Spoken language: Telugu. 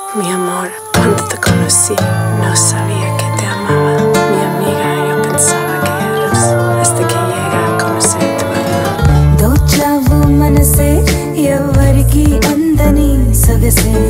Mi amor, cuando te conocí, no sabía que te amaba. Mi amiga, yo pensaba que eras hasta que llega a conocer tu alma. దోచావు మనసే ఎవరికి అందని సొగసే